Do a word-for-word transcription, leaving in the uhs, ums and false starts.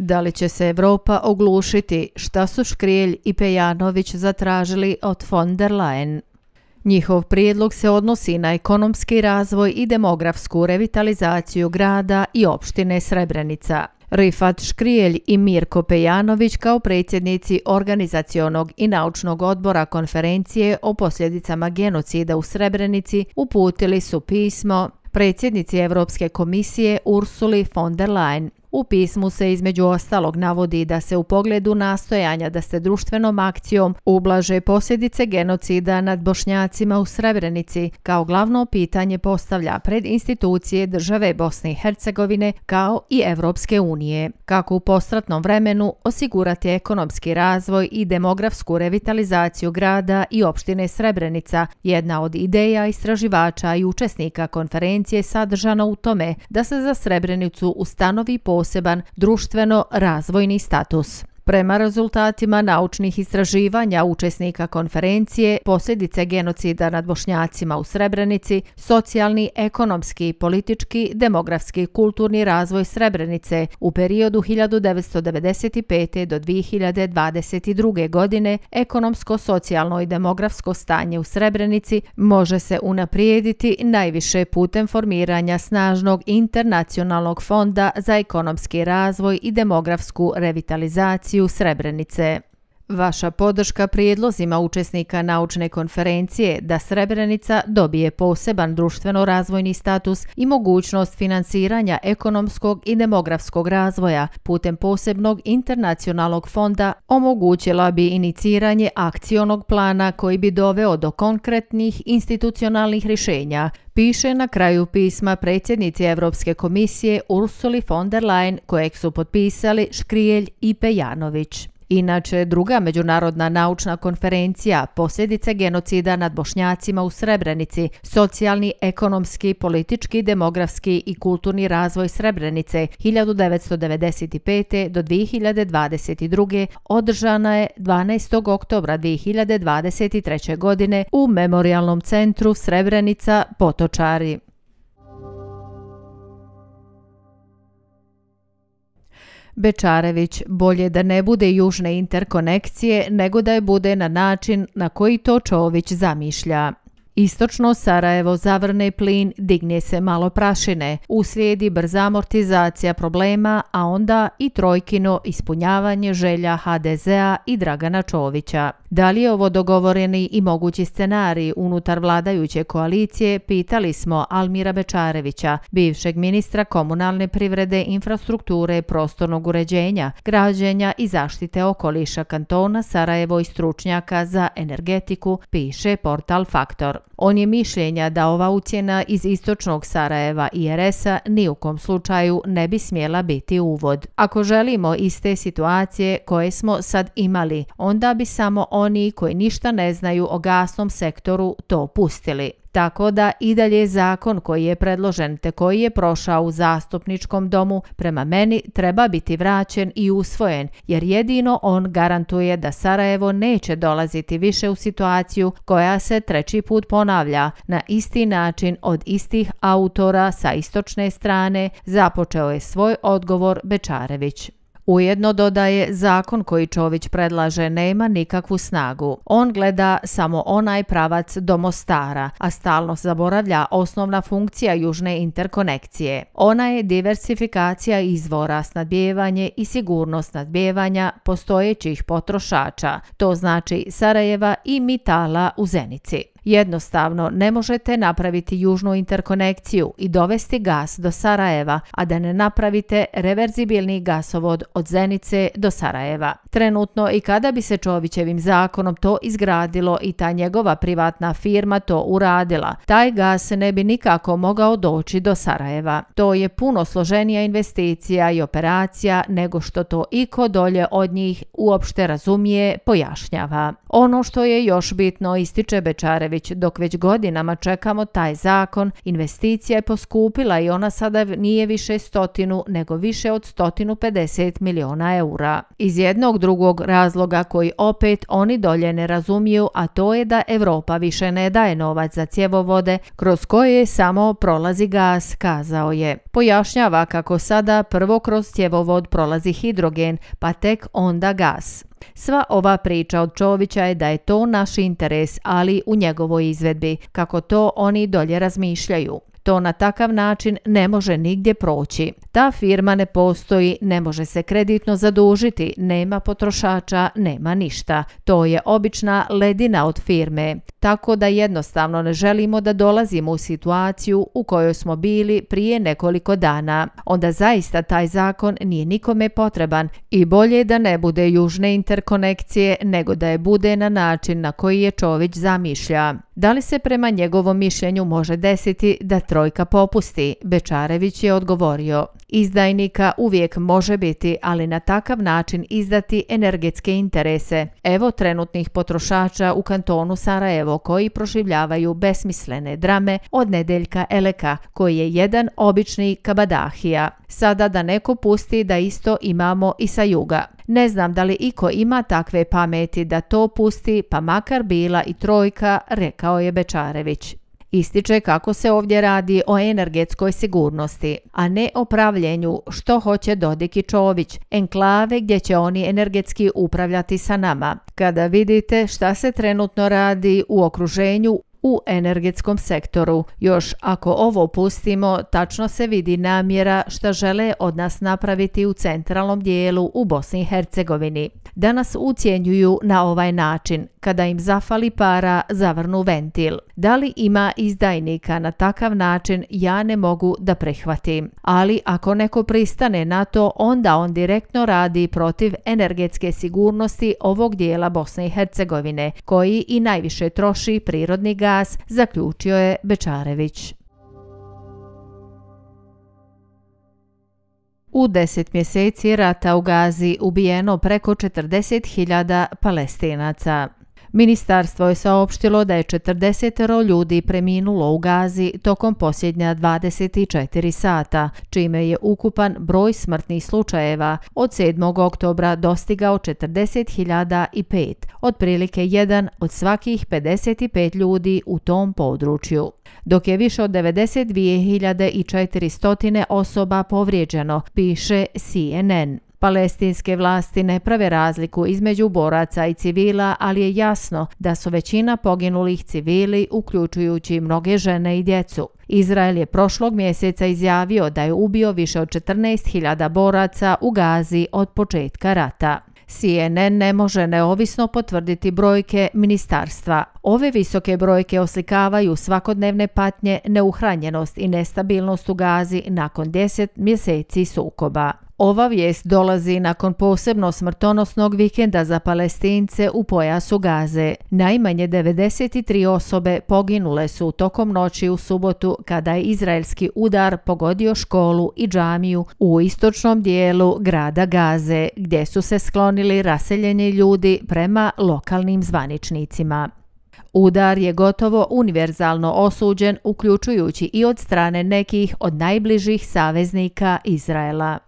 Da li će se Evropa oglušiti? Šta su Škrijelj i Pejanović zatražili od von der Leyen? Njihov prijedlog se odnosi na ekonomski razvoj i demografsku revitalizaciju grada i opštine Srebrenica. Rifat Škrijelj i Mirko Pejanović kao predsjednici organizacionog i naučnog odbora konferencije o posljedicama genocida u Srebrenici uputili su pismo predsjednici Europske komisije Ursuli von der Leyen. U pismu se između ostalog navodi da se u pogledu nastojanja da se društvenom akcijom ublaže posljedice genocida nad Bošnjacima u Srebrenici kao glavno pitanje postavlja pred institucije države Bosne i Hercegovine kao i Evropske unije. Kako u postratnom vremenu osigurati ekonomski razvoj i demografsku revitalizaciju grada i opštine Srebrenica, jedna od ideja istraživača i učesnika konferencije sadržana u tome da se za Srebrenicu ustanovi poseban društveno-razvojni status. Prema rezultatima naučnih istraživanja učesnika konferencije, posljedice genocida nad Bošnjacima u Srebrenici, socijalni, ekonomski, politički, demografski i kulturni razvoj Srebrenice u periodu hiljadu devetsto devedeset pete. do dvije hiljade dvadeset druge. godine, ekonomsko, socijalno i demografsko stanje u Srebrenici može se unaprijediti najviše putem formiranja snažnog internacionalnog fonda za ekonomski razvoj i demografsku revitalizaciju Srebrenice. Vaša podrška prijedlozima učesnika naučne konferencije da Srebrenica dobije poseban društveno-razvojni status i mogućnost finansiranja ekonomskog i demografskog razvoja putem posebnog internacionalnog fonda omogućila bi iniciranje akcionog plana koji bi doveo do konkretnih institucionalnih rješenja, piše na kraju pisma predsjednici Europske komisije Ursuli von der Leyen kojeg su potpisali Škrijelj i Pejanović. Inače, druga međunarodna naučna konferencija Posljedice genocida nad Bošnjacima u Srebrenici, socijalni, ekonomski, politički, demografski i kulturni razvoj Srebrenice hiljadu devetsto devedeset pete. do dvije hiljade dvadeset druge. održana je dvanaestog oktobra dvije hiljade dvadeset treće. godine u Memorijalnom centru Srebrenica Potočari. Bečarević, bolje da ne bude južne interkonekcije nego da je bude na način na koji to Čović zamišlja. Istočno Sarajevo zavrne plin, digne se malo prašine, uslijedi brza amortizacija problema, a onda i trojkino ispunjavanje želja ha de zea i Dragana Čovića. Da li je ovo dogovoreni i mogući scenarij unutar vladajuće koalicije, pitali smo Almira Bečarevića, bivšeg ministra komunalne privrede, infrastrukture, prostornog uređenja, građenja i zaštite okoliša kantona Sarajevo i stručnjaka za energetiku, piše portal Faktor. On je mišljenja da ova ucjena iz istočnog Sarajeva i er es-a ni u kom slučaju ne bi smjela biti uvod. Ako želimo iz te situacije koje smo sad imali, onda bi samo oni koji ništa ne znaju o gasnom sektoru to pustili. Tako da i dalje zakon koji je predložen te koji je prošao u zastupničkom domu prema meni treba biti vraćen i usvojen, jer jedino on garantuje da Sarajevo neće dolaziti više u situaciju koja se treći put ponavlja na isti način od istih autora sa istočne strane, započeo je svoj odgovor Bečarević. Ujedno dodaje, zakon koji Čović predlaže nema nikakvu snagu. On gleda samo onaj pravac do Mostara, a stalno zaboravlja osnovna funkcija južne interkonekcije. Ona je diversifikacija izvora, snadbijevanje i sigurnost snadbijevanja postojećih potrošača, to znači Sarajeva i Mitala u Zenici. Jednostavno, ne možete napraviti južnu interkonekciju i dovesti gas do Sarajeva, a da ne napravite reverzibilni gasovod od Zenice do Sarajeva. Trenutno i kada bi se Čovićevim zakonom to izgradilo i ta njegova privatna firma to uradila, taj gas ne bi nikako mogao doći do Sarajeva. To je puno složenija investicija i operacija nego što to iko dolje od njih uopšte razumije, pojašnjava. Ono što je još bitno, ističe Bečarević, Bećarević, dok već godinama čekamo taj zakon, investicija je poskupila i ona sada nije više stotinu, nego više od stotinu pedeset miliona eura. Iz jednog drugog razloga koji opet oni dolje ne razumiju, a to je da Evropa više ne daje novac za cjevovode kroz koje samo prolazi gas, kazao je. Pojašnjava kako sada prvo kroz cjevovod prolazi hidrogen, pa tek onda gas. Sva ova priča od Čovića je da je to naš interes, ali u njegovoj izvedbi, kako to oni dolje razmišljaju. To na takav način ne može nigdje proći. Ta firma ne postoji, ne može se kreditno zadužiti, nema potrošača, nema ništa. To je obična ledina od firme. Tako da jednostavno ne želimo da dolazimo u situaciju u kojoj smo bili prije nekoliko dana. Onda zaista taj zakon nije nikome potreban i bolje da ne bude južne interkonekcije nego da je bude na način na koji je Čović zamišlja. Da li se prema njegovom mišljenju može desiti da trojka popusti? Bećarević je odgovorio: izdajnika uvijek može biti, ali na takav način izdati energetske interese. Evo trenutnih potrošača u kantonu Sarajevo koji proživljavaju besmislene drame od Nedeljka Eleka, koji je jedan obični kabadahija. Sada da neko pusti da isto imamo i sa juga. Ne znam da li iko ima takve pameti da to pusti, pa makar bila i trojka, rekao je Bećarević. Ističe kako se ovdje radi o energetskoj sigurnosti, a ne o pravljenju što hoće Dodik i Čović, enklave gdje će oni energetski upravljati sa nama. Kada vidite šta se trenutno radi u okruženju u energetskom sektoru, još ako ovo pustimo, tačno se vidi namjera šta žele od nas napraviti u centralnom dijelu u Bosni i Hercegovini. Da nas ucjenjuju na ovaj način, kada im zafali para, zavrnu ventil. Da li ima izdajnika na takav način, ja ne mogu da prihvatim. Ali ako neko pristane na to, onda on direktno radi protiv energetske sigurnosti ovog dijela Bosne i Hercegovine, koji i najviše troši prirodni gas, zaključio je Bećarević. U deset mjeseci rata u Gazi ubijeno preko četrdeset hiljada Palestinaca. Ministarstvo je saopštilo da je četrdeset ljudi preminulo u Gazi tokom posljednja dvadeset četiri sata, čime je ukupan broj smrtnih slučajeva od sedmog oktobra dostigao četrdeset hiljada pet, otprilike jedan od svakih pedeset pet ljudi u tom području. Dok je više od devedeset dvije hiljade četiristo osoba povrijeđeno, piše C N N. Palestinske vlasti ne prave razliku između boraca i civila, ali je jasno da su većina poginulih civili, uključujući mnoge žene i djecu. Izrael je prošlog mjeseca izjavio da je ubio više od četrnaest hiljada boraca u Gazi od početka rata. C N N ne može neovisno potvrditi brojke ministarstva. Ove visoke brojke oslikavaju svakodnevne patnje, neuhranjenost i nestabilnost u Gazi nakon deset mjeseci sukoba. Ova vijest dolazi nakon posebno smrtonosnog vikenda za Palestince u pojasu Gaze. Najmanje devedeset tri osobe poginule su tokom noći u subotu kada je izraelski udar pogodio školu i džamiju u istočnom dijelu grada Gaze, gdje su se sklonili raseljeni ljudi prema lokalnim zvaničnicima. Udar je gotovo univerzalno osuđen, uključujući i od strane nekih od najbližih saveznika Izraela.